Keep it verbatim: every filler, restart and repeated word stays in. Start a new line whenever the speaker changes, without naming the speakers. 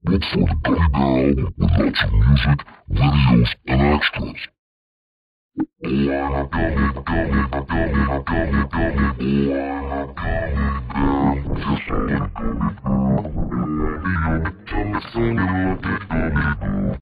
Look for the Gummy Bear album with lots of music, videos, and extras. Oh, I'm a gummy, gummy, gummy, gummy, gummy. Oh, I'm a gummy bear. Just a gummy bear. Oh, I'm a gummy, gummy, gummy, gummy.